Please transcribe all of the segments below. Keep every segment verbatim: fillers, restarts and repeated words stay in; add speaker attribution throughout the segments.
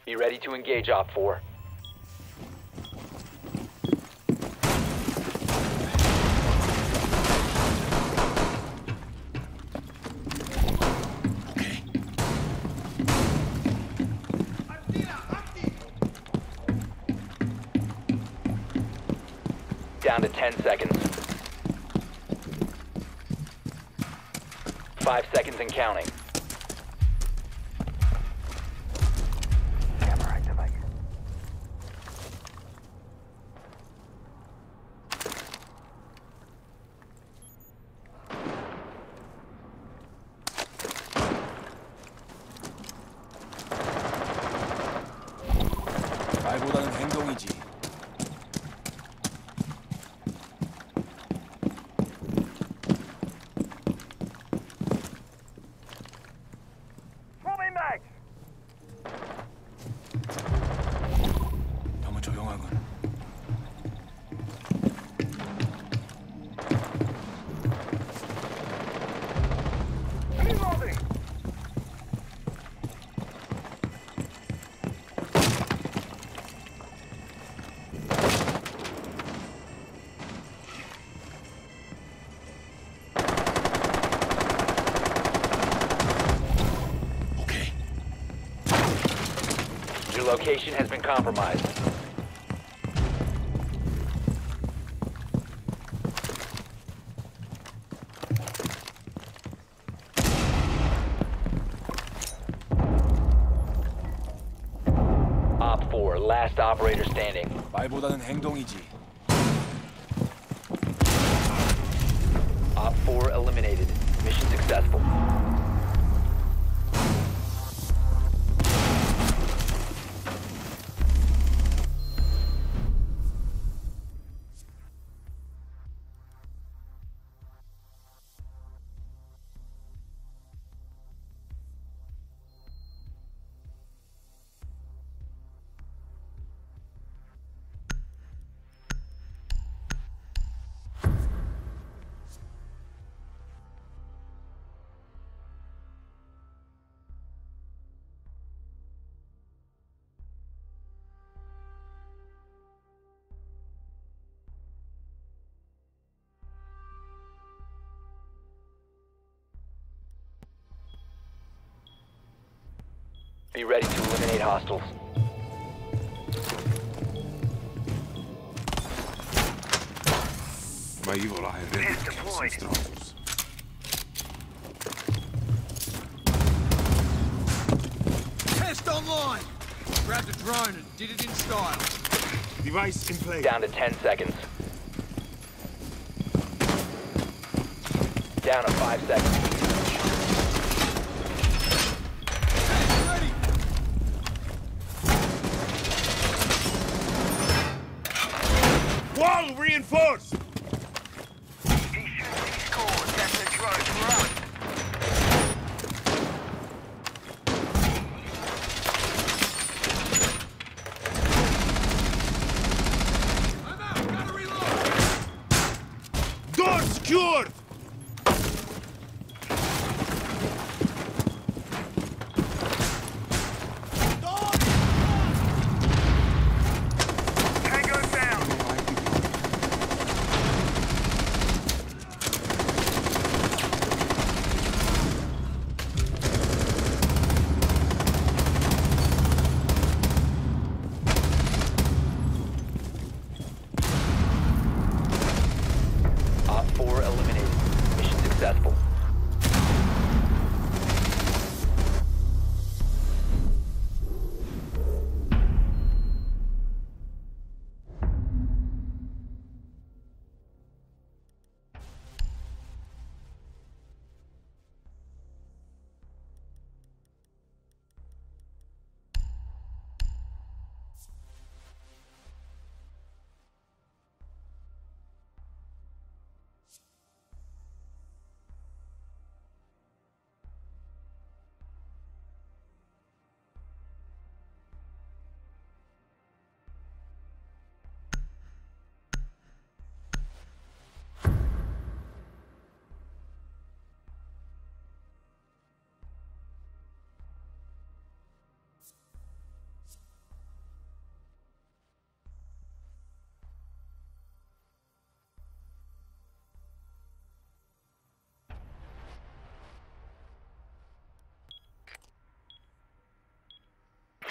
Speaker 1: Be ready to engage Op four. Down to ten seconds. Five seconds and counting. Camera activate.
Speaker 2: 말보다는 행동이지. 너무 조용하군.
Speaker 1: Your location has been compromised. Op four, last operator standing.
Speaker 2: 말보다는 행동이지.
Speaker 1: Op four eliminated. Mission successful. Be ready to eliminate hostiles.
Speaker 2: Ma io la deployed.
Speaker 3: Test online! Grabbed a drone and did it in style.
Speaker 2: Device in place.
Speaker 1: Down to ten seconds. Down to five seconds.
Speaker 3: Ready!
Speaker 2: Wall reinforced.
Speaker 4: He shoots these scores. That's a drone for us.
Speaker 3: I'm out! Gotta reload!
Speaker 2: Door secured.
Speaker 4: Tango down.
Speaker 1: Op four eliminated.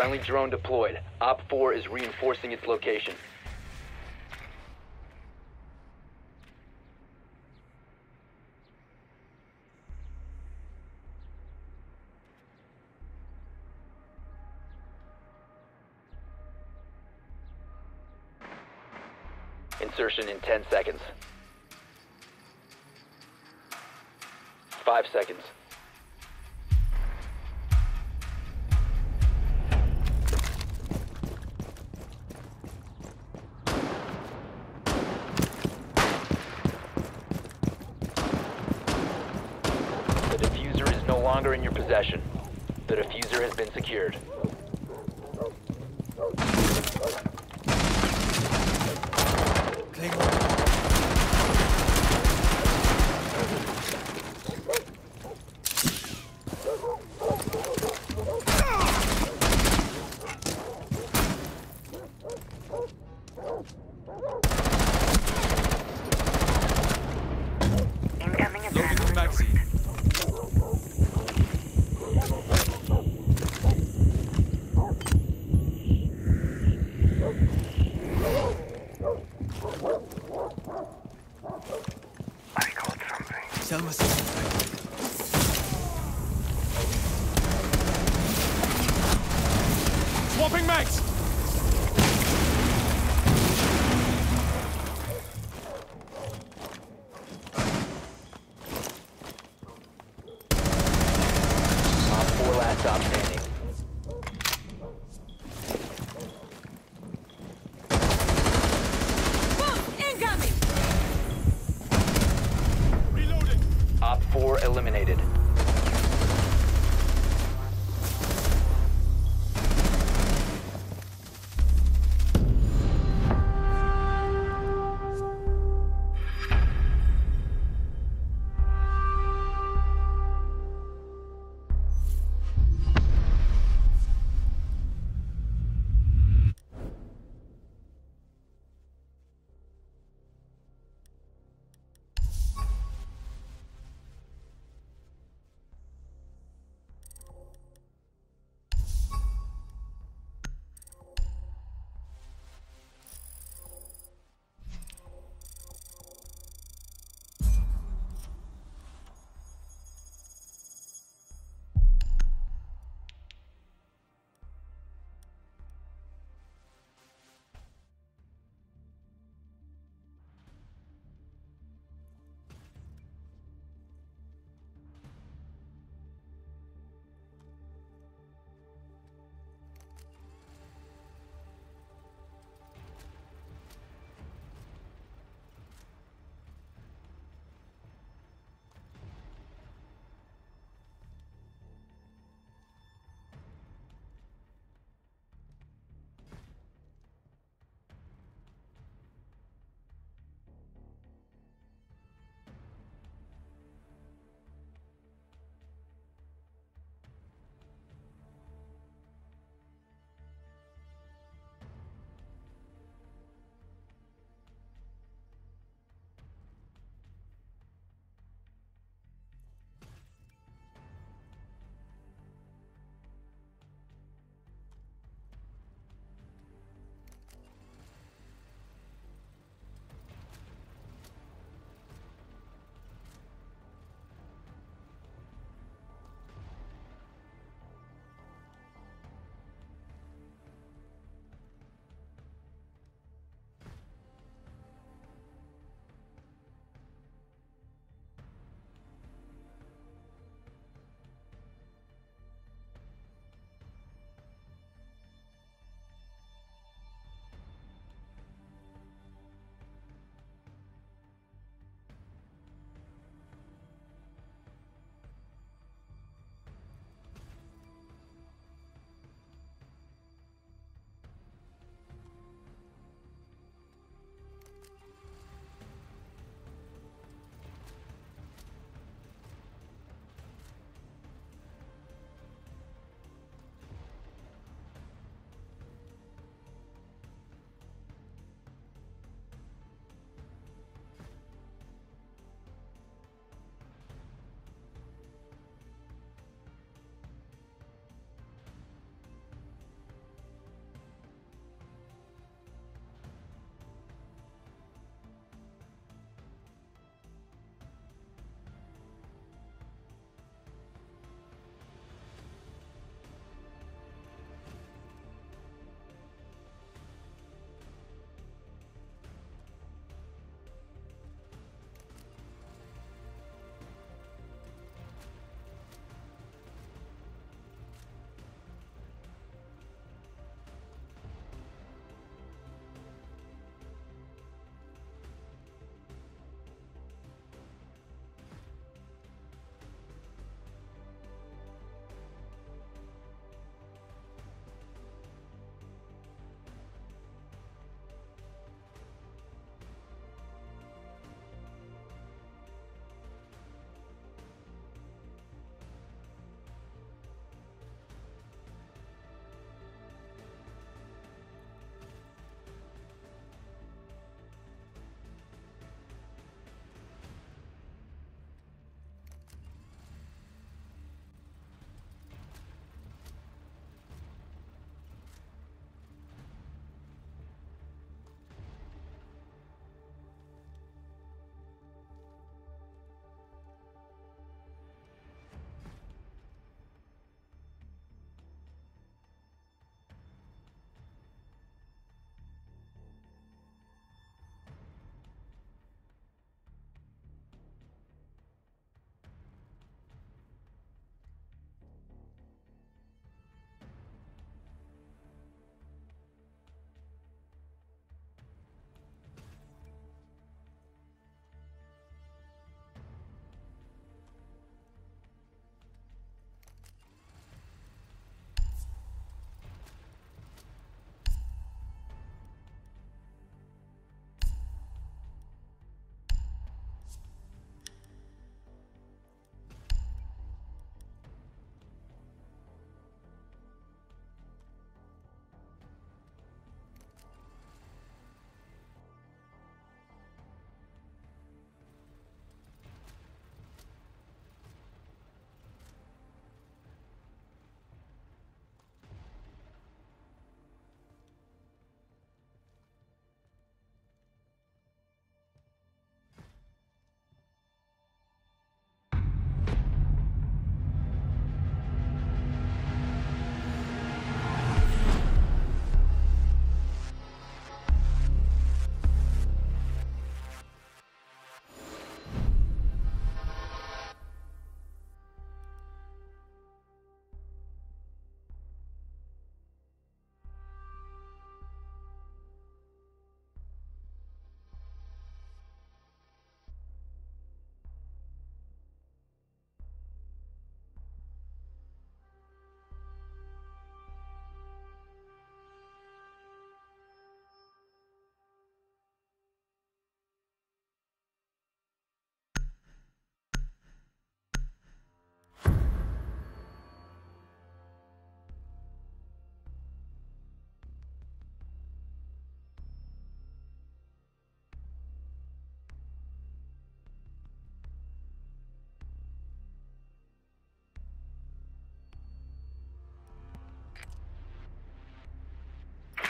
Speaker 1: Friendly drone deployed. Op four is reinforcing its location. Insertion in ten seconds. Five seconds. The diffuser is no longer in your possession. The diffuser has been secured.
Speaker 4: Incoming
Speaker 3: Loading
Speaker 4: attack.
Speaker 3: the magazine.
Speaker 4: I got something.
Speaker 3: Selma system. Swapping mags!
Speaker 1: Op four last stop standing.
Speaker 5: Incoming!
Speaker 3: Reloading!
Speaker 1: Op four eliminated.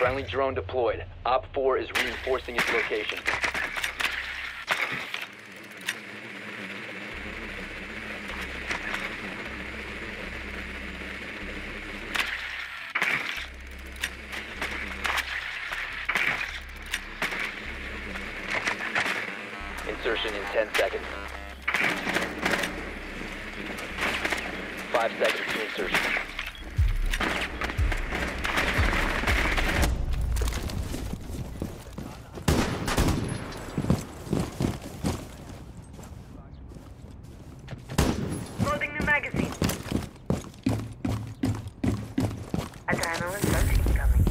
Speaker 1: Friendly drone deployed. Op four is reinforcing its location. Insertion in ten seconds. Five seconds to insertion.
Speaker 5: Loading new magazine. Adrenaline surge incoming.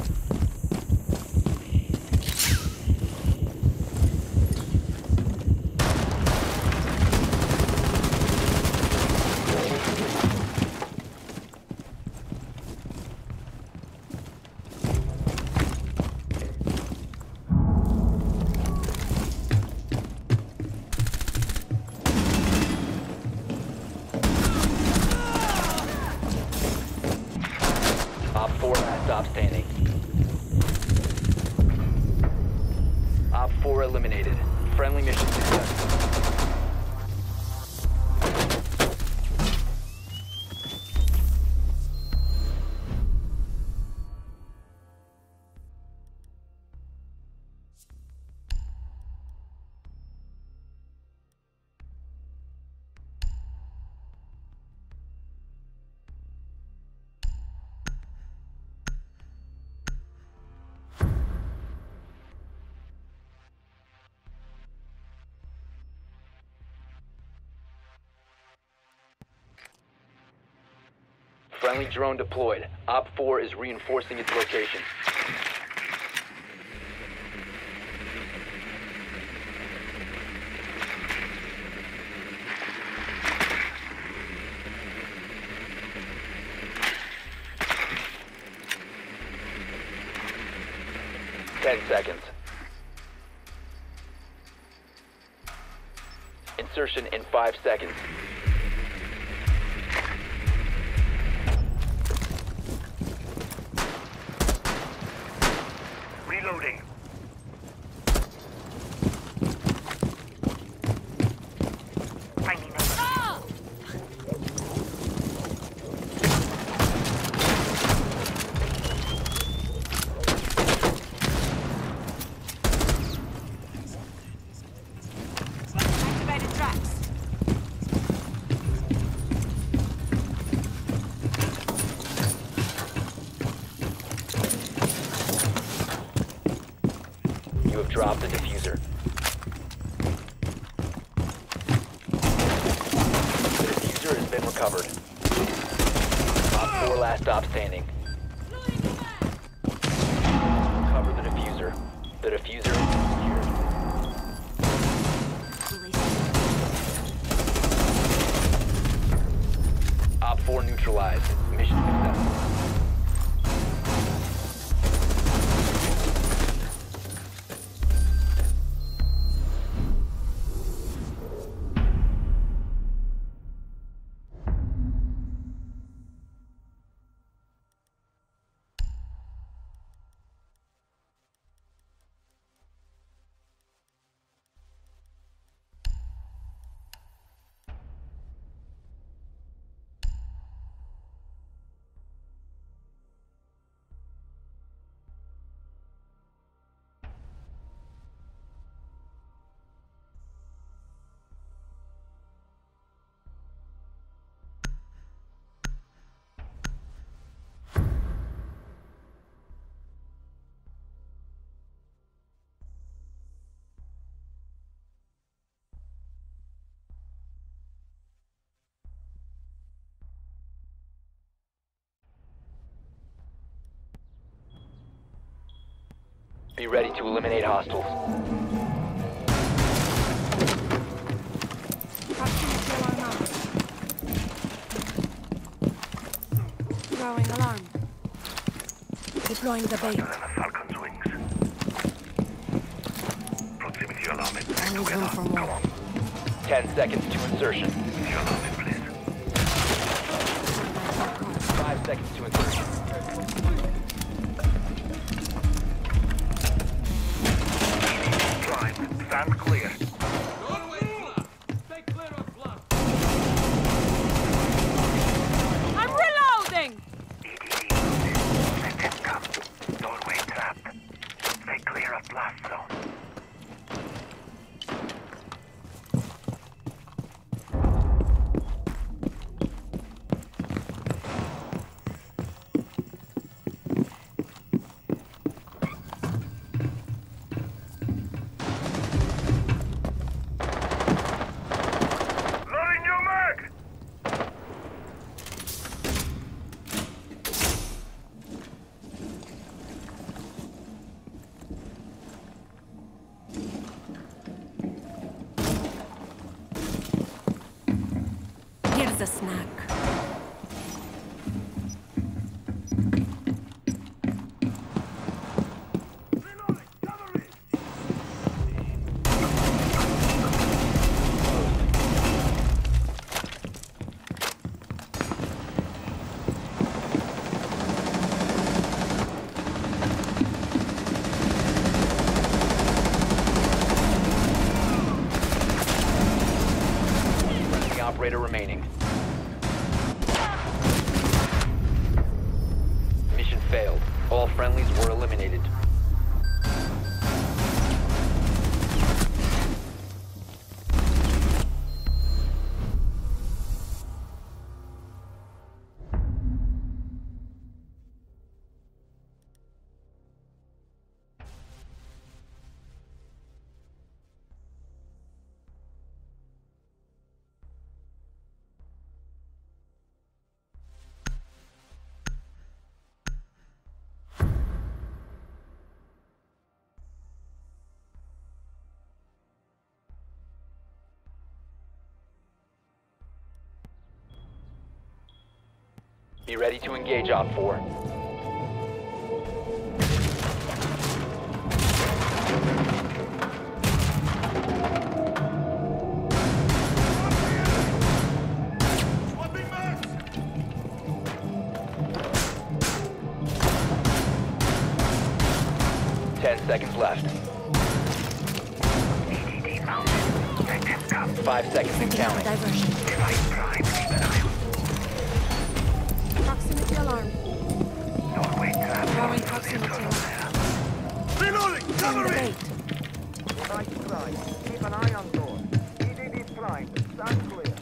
Speaker 1: Op four last stop standing. Op four eliminated. Friendly mission successful. Friendly drone deployed. Op four is reinforcing its location. Ten seconds. Insertion in five seconds.
Speaker 4: Reloading.
Speaker 5: Finding number.
Speaker 6: Activated tracks.
Speaker 1: You have dropped the diffuser. The diffuser has been recovered. Op four last stop standing. Recover the diffuser. The diffuser is secured. Op four neutralized. Mission successful. Be ready to eliminate hostiles.
Speaker 6: Proximity alarm out. Throwing alarm. Deploying the bait.
Speaker 4: Falcon's wings. Proximity alarm in place.
Speaker 6: Only room for
Speaker 4: Come
Speaker 6: more.
Speaker 4: on.
Speaker 1: Ten seconds to insertion.
Speaker 4: The alarm in place.
Speaker 1: Five seconds to insertion.
Speaker 4: primed. Stand clear.
Speaker 3: Doorway flat. Stay clear of blood.
Speaker 6: I'm reloading!
Speaker 4: E D D movement. Let them come. Doorway trapped. Stay clear of blast zone. Loading your mag!
Speaker 6: Here's a snack.
Speaker 2: Reloading! Cover me!
Speaker 1: Friendly operator remaining. Mission failed. All friendlies were eliminated. Be ready to engage Op four.
Speaker 2: Swapping mags!
Speaker 1: Ten seconds left.
Speaker 4: E D D mounted. Let them come.
Speaker 1: Five seconds and
Speaker 6: Setting up a
Speaker 1: counting.
Speaker 6: diversion.
Speaker 4: Device primed. Keep an eye on.
Speaker 6: Proximity alarm.
Speaker 4: Doorway trapped.
Speaker 6: Throwing proximity alarm.
Speaker 2: Reloading!
Speaker 6: Setting
Speaker 2: Cover
Speaker 6: the
Speaker 2: me!
Speaker 6: bait.
Speaker 7: Device primed. Keep an eye on door. E D D primed. Stand clear.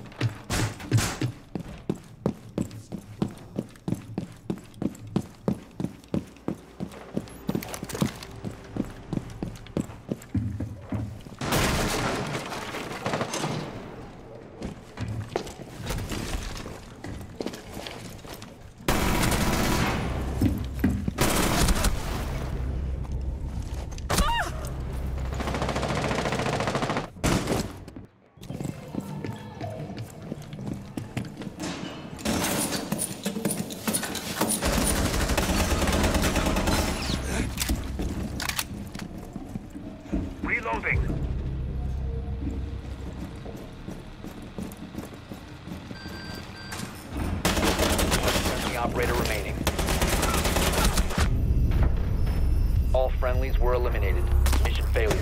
Speaker 4: Reloading.
Speaker 1: Friendly operator remaining. All friendlies were eliminated. Mission failure.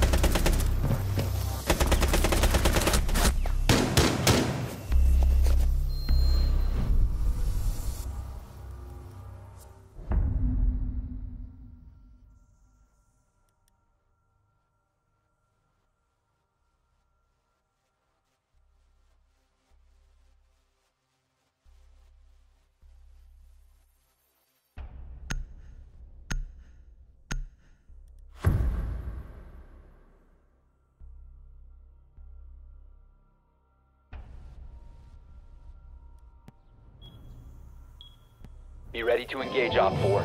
Speaker 1: Be ready to engage Op four.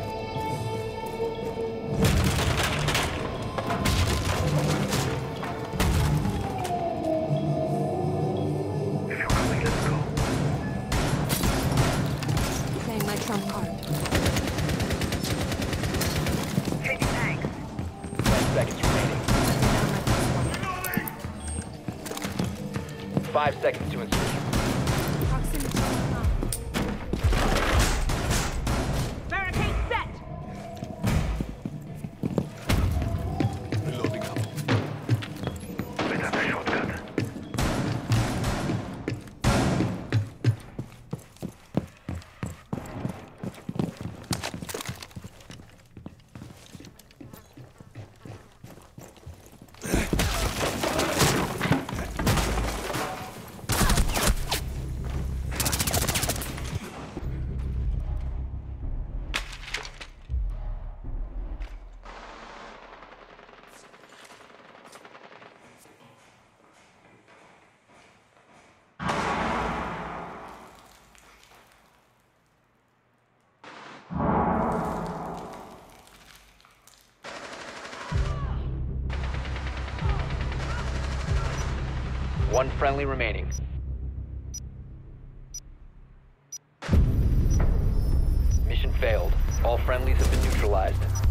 Speaker 4: If you're coming, let's go.
Speaker 6: Playing my trump card.
Speaker 4: Changing tanks.
Speaker 1: Ten seconds remaining. Five seconds to insertion.
Speaker 6: Proximity alarm. Barricade set!
Speaker 2: Reloading up.
Speaker 1: One friendly remaining. Mission failed. All friendlies have been neutralized.